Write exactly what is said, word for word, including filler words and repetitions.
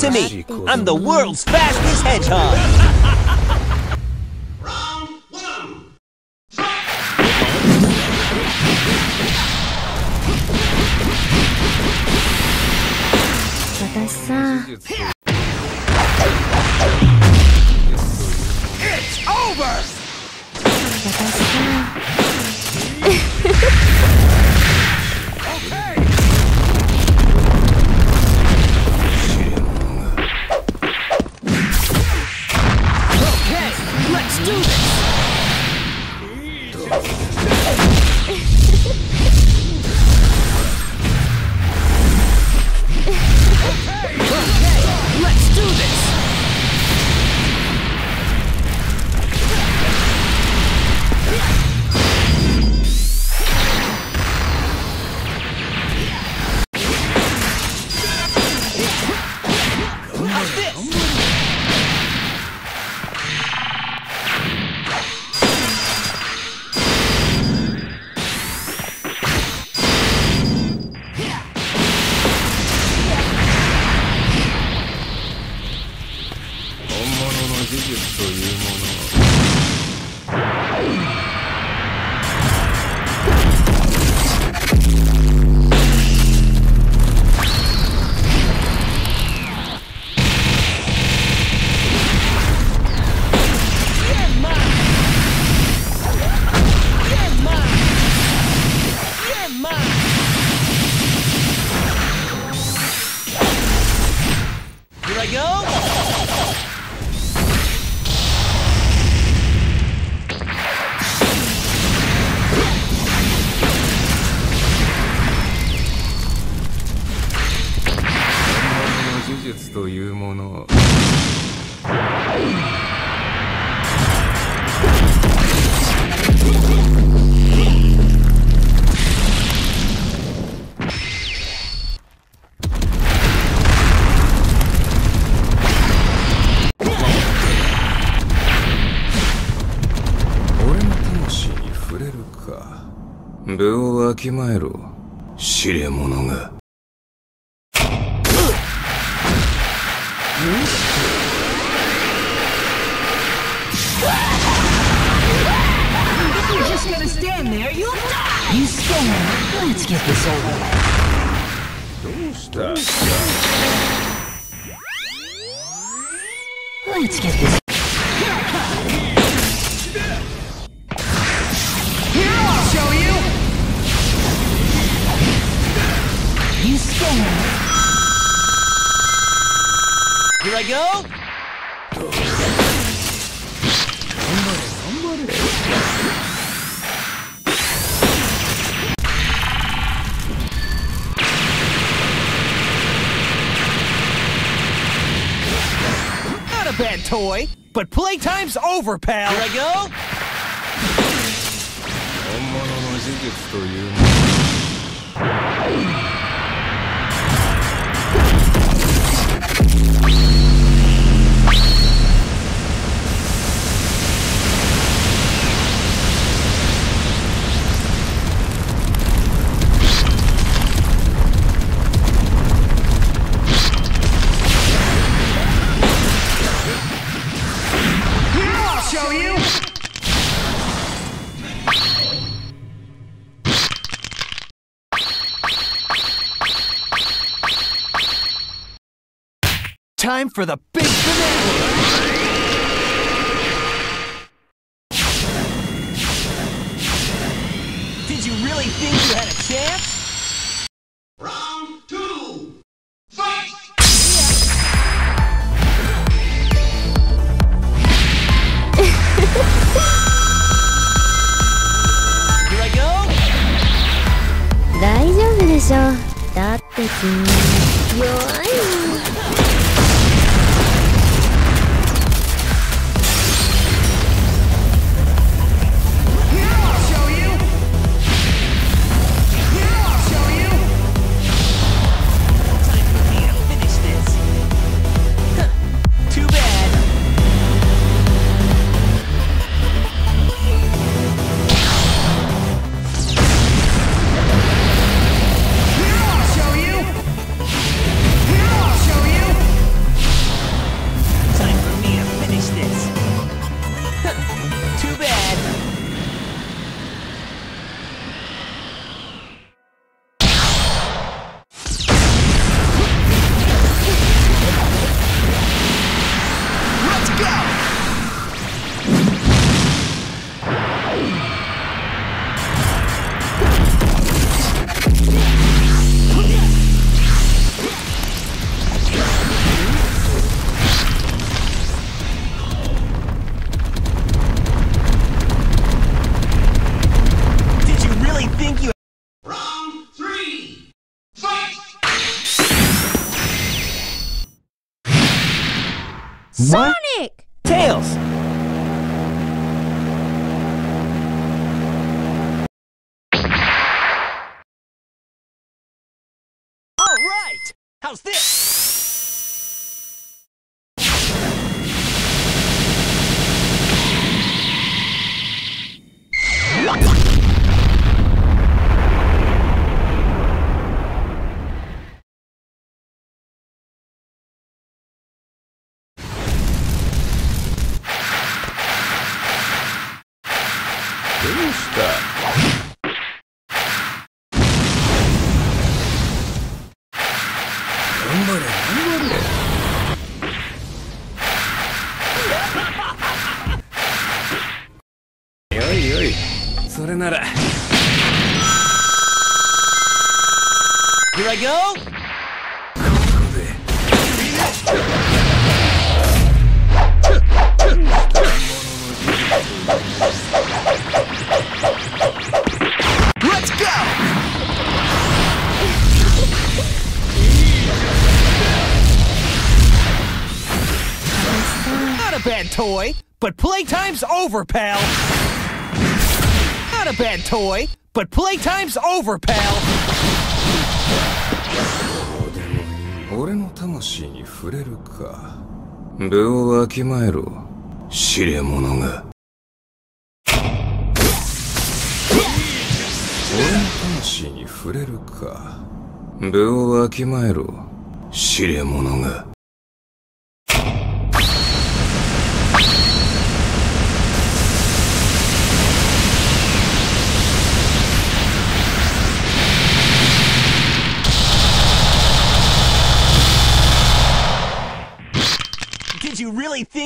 to me. I'm the world's fastest hedgehog. Round one. 私さ。 It's over. 私さ。 Okay. Okay, let's do this. Okay, let's do this. How's this? Here I go. Just gonna stand there, you'll die! You stand. Let's get this over with. Let's get this. Here, I'll show you! You stand. Here I go. Not a bad toy, but playtime's over, pal. Here I go. Show you! Time for the big finale! Did you really think you had a chance? Round two. Fight! Here I go. 大丈夫でしょ。だって君弱いもん。 Here, I'll show Sonic! Tails! All right! How's this? Here I go! Let's go! Not a bad toy, but playtime's over, pal! Not a bad toy, but playtime's over, pal! 俺の魂に触れるか。分をわきまえろ、知れ者が。俺の魂に触れるか。分をわきまえろ、知れ者が。 Did you really think